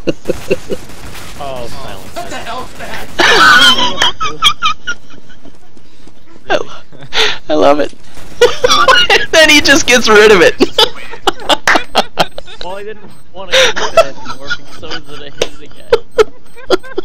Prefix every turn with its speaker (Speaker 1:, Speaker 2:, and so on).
Speaker 1: Oh, silence.
Speaker 2: What the hell's that?
Speaker 3: I love it. Then he just gets rid of it.
Speaker 1: Well, I didn't want to use that anymore because I was gonna hit it again.